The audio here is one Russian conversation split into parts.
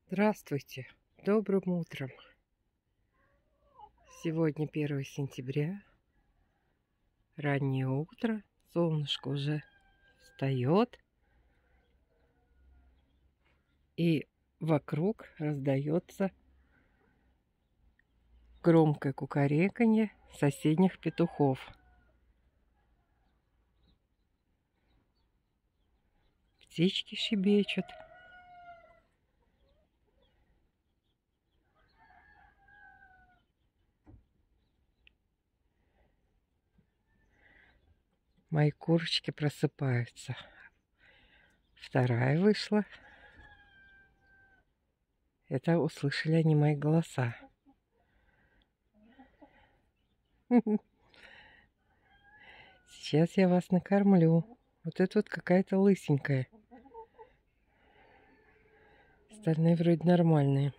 Здравствуйте, добрым утром. Сегодня 1 сентября, раннее утро, солнышко уже встает, и вокруг раздается громкое кукареканье соседних петухов. Птички щебечут. Мои курочки просыпаются. Вторая вышла. Это услышали они мои голоса. Сейчас я вас накормлю. Вот это вот какая-то лысенькая. Остальные вроде нормальные.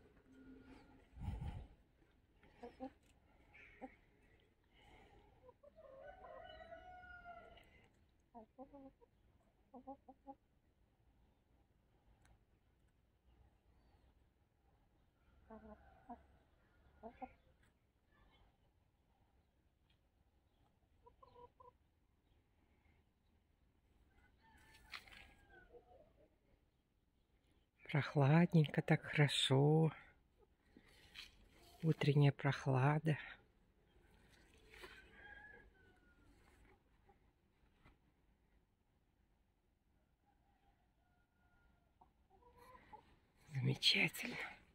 Прохладненько, так хорошо. Утренняя прохлада. Замечательно.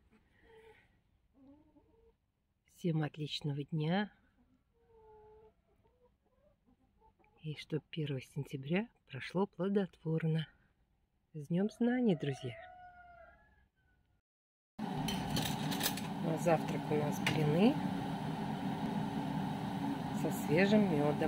Всем отличного дня. И чтобы 1 сентября прошло плодотворно. С Днем знаний, друзья! На завтрак у нас блины со свежим медом.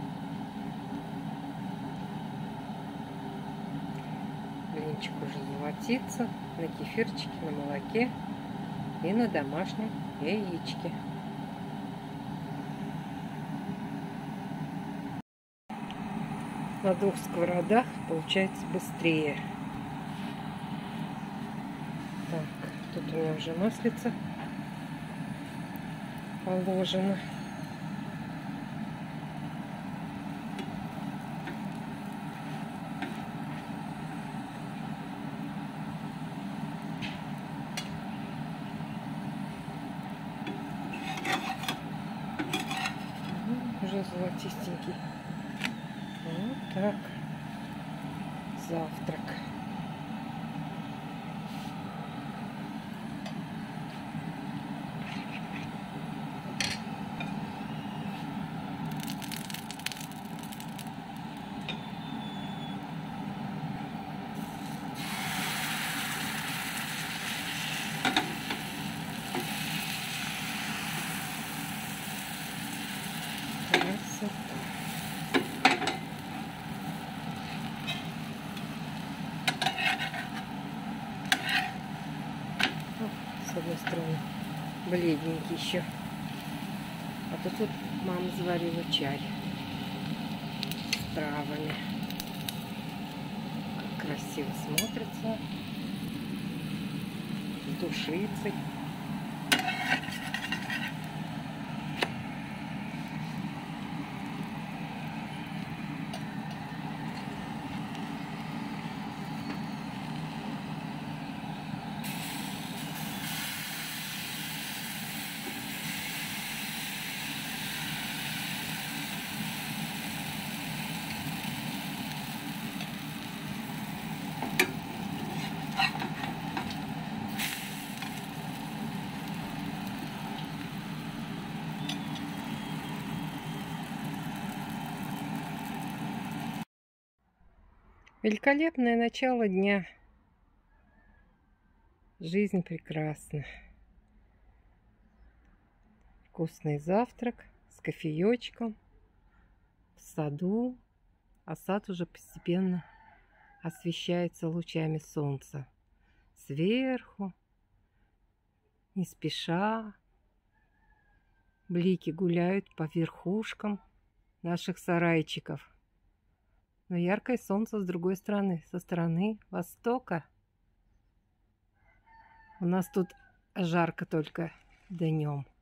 Блинчик уже золотится на кефирчике, на молоке и на домашнем яичке. На 2 сковородах получается быстрее. Так, тут у меня уже маслица положено. Уже золотистенький. Вот так. Завтрак. С одной стороны бледненький еще. А тут вот мама заварила чай с травами. Как красиво смотрится. С душицей. Великолепное начало дня. Жизнь прекрасна. Вкусный завтрак с кофеечком в саду. А сад уже постепенно освещается лучами солнца. Сверху, не спеша, блики гуляют по верхушкам наших сарайчиков. Но яркое солнце с другой стороны, со стороны востока. У нас тут жарко только днем.